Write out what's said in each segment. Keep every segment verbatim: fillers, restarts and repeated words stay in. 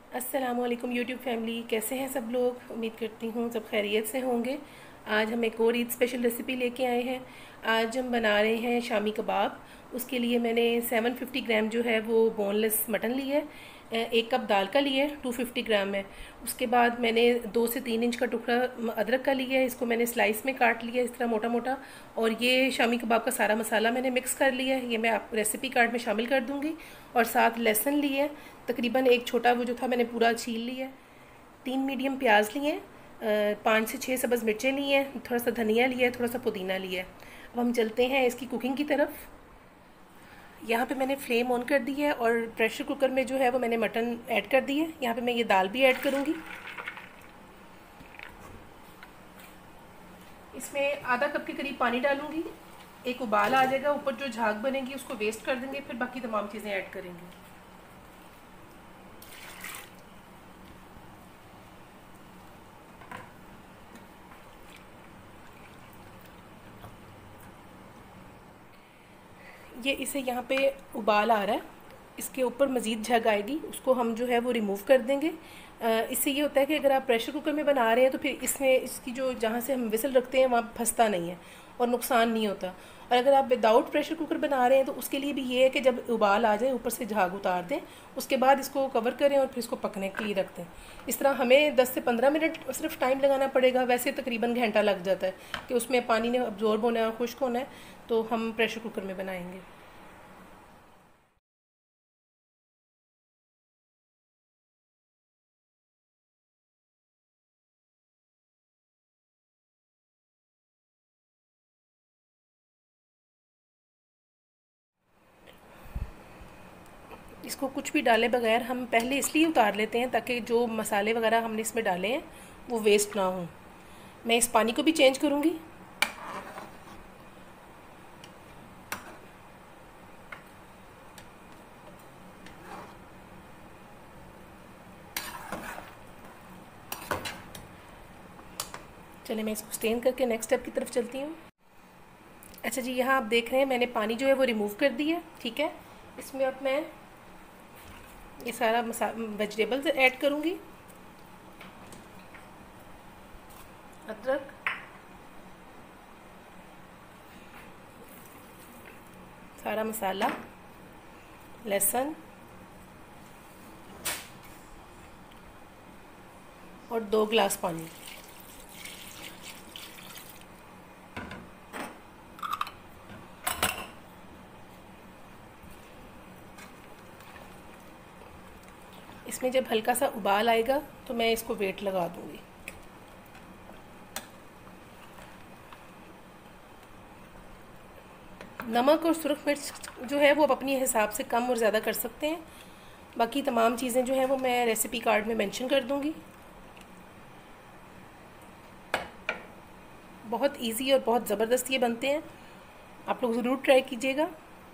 अस्सलामुअलैकुम YouTube family, कैसे हैं सब लोग। उम्मीद करती हूँ सब खैरियत से होंगे। आज हम एक और ईद स्पेशल रेसिपी लेके आए हैं। आज हम बना रहे हैं शामी कबाब। उसके लिए मैंने सेवन फिफ्टी ग्राम जो है वो बोनलेस मटन लिया है। अ, एक कप दाल का लिया है, टू फिफ्टी ग्राम है। उसके बाद मैंने दो से तीन इंच का टुकड़ा म, अदरक का लिया है। इसको मैंने स्लाइस में काट लिया है इस तरह मोटा मोटा। और ये शामी कबाब का सारा मसाला मैंने मिक्स कर लिया है, ये मैं आप रेसिपी कार्ड में शामिल कर दूँगी। और साथ लहसुन लिया है, तकरीबन एक छोटा वो जो था मैंने पूरा छील लिया है। तीन मीडियम प्याज लिए हैं, पाँच से छः सब्ज़ मिर्चें लिए हैं, थोड़ा सा धनिया लिया है, थोड़ा सा पुदीना लिया है। अब हम चलते हैं इसकी कुकिंग की तरफ। यहाँ पे मैंने फ्लेम ऑन कर दी है और प्रेशर कुकर में जो है वो मैंने मटन ऐड कर दी है। यहाँ पे मैं ये दाल भी ऐड करूँगी। इसमें आधा कप के करीब पानी डालूँगी। एक उबाल आ जाएगा, ऊपर जो झाग बनेगी उसको वेस्ट कर देंगे, फिर बाकी तमाम चीज़ें ऐड करेंगे। ये इसे यहाँ पे उबाल आ रहा है, इसके ऊपर मज़ीद झग आएगी, उसको हम जो है वो रिमूव कर देंगे। इससे ये होता है कि अगर आप प्रेशर कुकर में बना रहे हैं तो फिर इसमें इसकी जो जहाँ से हम विसल रखते हैं वहाँ फंसता नहीं है और नुकसान नहीं होता। और अगर आप विदाउट प्रेशर कुकर बना रहे हैं तो उसके लिए भी ये है कि जब उबाल आ जाए ऊपर से झाग उतार दें, उसके बाद इसको कवर करें और फिर इसको पकने के लिए रख दें। इस तरह हमें दस से पंद्रह मिनट सिर्फ टाइम लगाना पड़ेगा, वैसे तकरीबन घंटा लग जाता है कि उसमें पानी ने अब्जॉर्ब होना है, खुश्क होना है। तो हम प्रेशर कुकर में बनाएंगे। इसको कुछ भी डाले बगैर हम पहले इसलिए उतार लेते हैं ताकि जो मसाले वगैरह हमने इसमें डाले हैं वो वेस्ट ना हो। मैं इस पानी को भी चेंज करूँगी। चलिए मैं इसको स्टेन करके नेक्स्ट स्टेप की तरफ चलती हूँ। अच्छा जी, यहाँ आप देख रहे हैं मैंने पानी जो है वो रिमूव कर दिया, ठीक है। इसमें अब मैं ये सारा मसा वेजिटेबल्स ऐड करूँगी। अदरक, सारा मसाला, लहसुन और दो गिलास पानी। इसमें जब हल्का सा उबाल आएगा तो मैं इसको वेट लगा दूँगी। नमक और सुरख मिर्च जो है वो आप अपने हिसाब से कम और ज़्यादा कर सकते हैं। बाकी तमाम चीज़ें जो हैं वो मैं रेसिपी कार्ड में मेंशन कर दूँगी। बहुत इजी और बहुत ज़बरदस्त ये बनते हैं, आप लोग ज़रूर ट्राई कीजिएगा।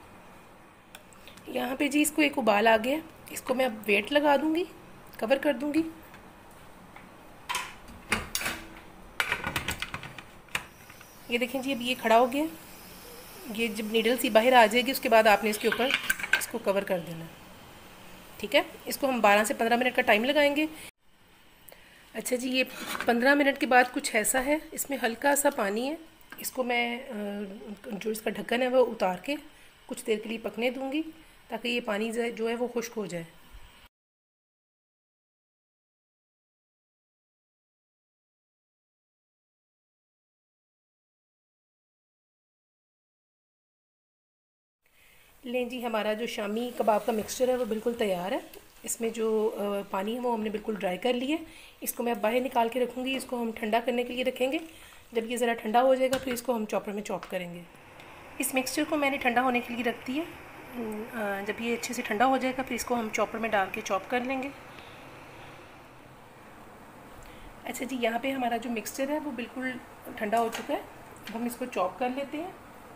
यहाँ पे जी इसको एक उबाल आ गया, इसको मैं अब वेट लगा दूँगी, कवर कर दूँगी। ये देखें जी, अब ये खड़ा हो गया। ये जब नीडल सी बाहर आ जाएगी उसके बाद आपने इसके ऊपर इसको कवर कर देना, ठीक है। इसको हम बारह से पंद्रह मिनट का टाइम लगाएंगे। अच्छा जी, ये पंद्रह मिनट के बाद कुछ ऐसा है, इसमें हल्का सा पानी है। इसको मैं जो इसका ढक्कन है वो उतार के कुछ देर के लिए पकने दूंगी ताकि ये पानी जो है वो खुश्क हो जाए। लें जी, हमारा जो शामी कबाब का मिक्सचर है वो बिल्कुल तैयार है। इसमें जो पानी है वो हमने बिल्कुल ड्राई कर लिया है। इसको मैं बाहर निकाल के रखूँगी, इसको हम ठंडा करने के लिए रखेंगे। जब ये ज़रा ठंडा हो जाएगा फिर इसको हम चॉपर में चॉप करेंगे। इस मिक्सचर को मैंने ठंडा होने के लिए रख दिया। जब ये अच्छे से ठंडा हो जाएगा फिर इसको हम चॉपर में डाल के चॉप कर लेंगे। अच्छा जी, यहाँ पे हमारा जो मिक्सचर है वो बिल्कुल ठंडा हो चुका है। अब हम इसको चॉप कर लेते हैं।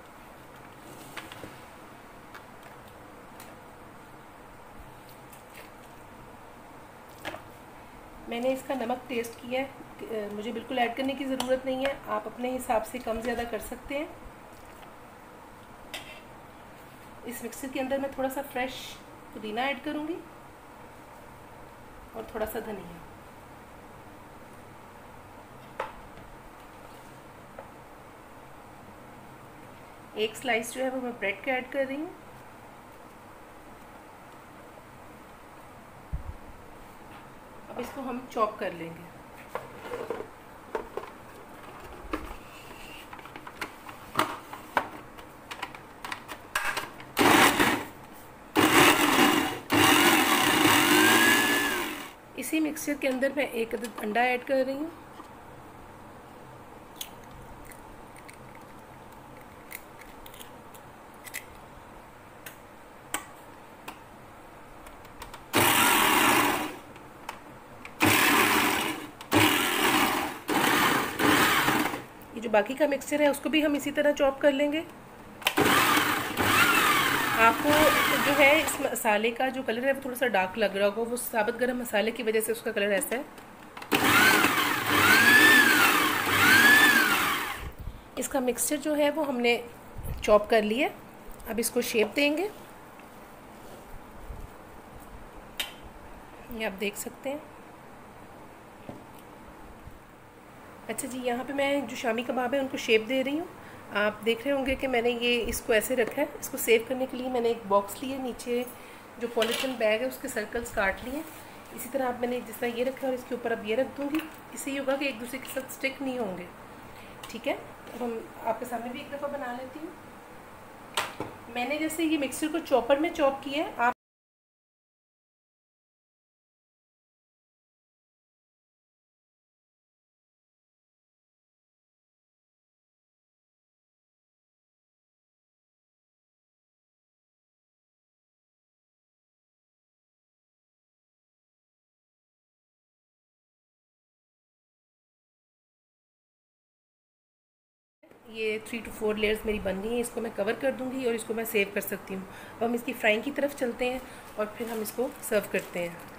मैंने इसका नमक टेस्ट किया है, मुझे बिल्कुल ऐड करने की ज़रूरत नहीं है, आप अपने हिसाब से कम ज़्यादा कर सकते हैं। इस मिक्सर के अंदर मैं थोड़ा सा फ्रेश पुदीना ऐड करूँगी और थोड़ा सा धनिया। एक स्लाइस जो है वो मैं ब्रेड का ऐड कर रही हूँ। अब इसको हम चॉप कर लेंगे। इसी मिक्सचर के अंदर मैं एक अदद अंडा ऐड कर रही हूँ। ये जो बाकी का मिक्सचर है उसको भी हम इसी तरह चॉप कर लेंगे। आपको जो है इस मसाले का जो कलर है वो थोड़ा सा डार्क लग रहा होगा, वो साबुत गरम मसाले की वजह से उसका कलर ऐसा है। इसका मिक्सचर जो है वो हमने चॉप कर लिया। अब इसको शेप देंगे। ये आप देख सकते हैं। अच्छा जी, यहाँ पे मैं जो शामी कबाब है उनको शेप दे रही हूँ। आप देख रहे होंगे कि मैंने ये इसको ऐसे रखा है। इसको सेव करने के लिए मैंने एक बॉक्स लिया, नीचे जो पॉलीथिन बैग है उसके सर्कल्स काट लिए। इसी तरह आप मैंने जिस तरह ये रखा है और इसके ऊपर अब ये रख दूँगी। इससे ये होगा कि एक दूसरे के साथ स्टिक नहीं होंगे। ठीक है, अब हम आपके सामने भी एक दफ़ा बना लेती हूँ। मैंने जैसे ये मिक्सर को चॉपर में चॉप किया है, आप ये थ्री टू फोर लेयर्स मेरी बन गई हैं। इसको मैं कवर कर दूंगी और इसको मैं सेव कर सकती हूँ। अब हम इसकी फ्राइंग की तरफ चलते हैं और फिर हम इसको सर्व करते हैं।